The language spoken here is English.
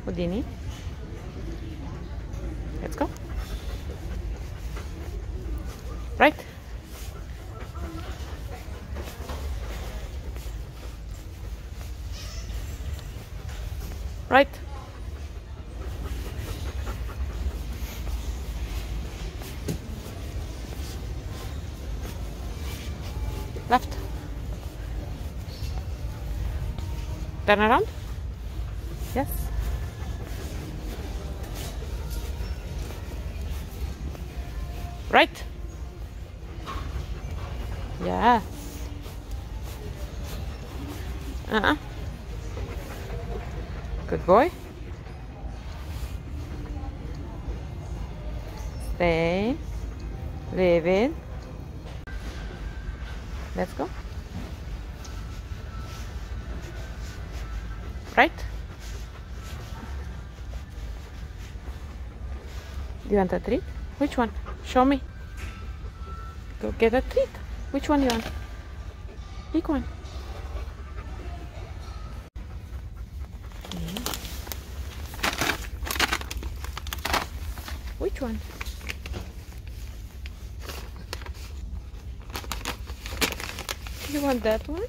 What do you need? Let's go. Right. Right. Left. Turn around. Yes. Right. Yes. Good boy. Stay. Leave it. Let's go. Right. Do you want a treat? Which one? Show me. Go get a treat. Which one you want? Pick one. Which one? You want that one?